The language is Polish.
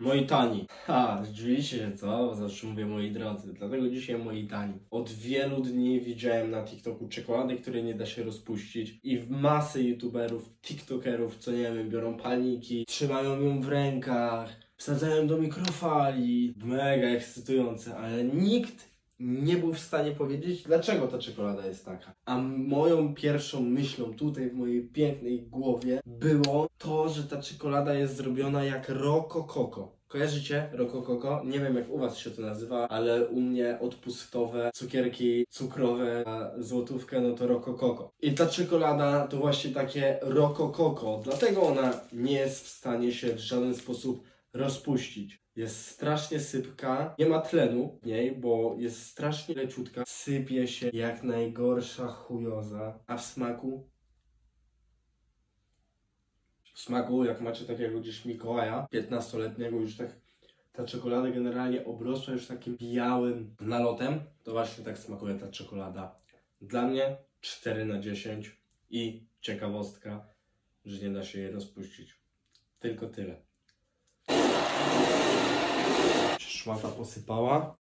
Moi tani. Ha, zdziwiliście się, co? Zawsze mówię moi drodzy. Dlatego dzisiaj moi tani. Od wielu dni widziałem na TikToku czekoladę, której nie da się rozpuścić. I w masy youtuberów, tiktokerów, co nie wiem, biorą palniki, trzymają ją w rękach, wsadzają do mikrofali. Mega ekscytujące, ale nikt nie był w stanie powiedzieć, dlaczego ta czekolada jest taka. A moją pierwszą myślą tutaj w mojej pięknej głowie było to, że ta czekolada jest zrobiona jak Rococo. Kojarzycie Rococo? Nie wiem jak u was się to nazywa, ale u mnie odpustowe cukierki cukrowe a złotówkę no to Rococo. I ta czekolada to właśnie takie Rococo, dlatego ona nie jest w stanie się w żaden sposób rozpuścić. Jest strasznie sypka, nie ma tlenu w niej, bo jest strasznie leciutka. Sypie się jak najgorsza chujoza. A w smaku? W smaku, jak macie takiego gdzieś Mikołaja, 15-letniego, już tak ta czekolada generalnie obrosła już takim białym nalotem, to właśnie tak smakuje ta czekolada. Dla mnie 4 na 10 i ciekawostka, że nie da się jej rozpuścić. Tylko tyle. Szmata posypała.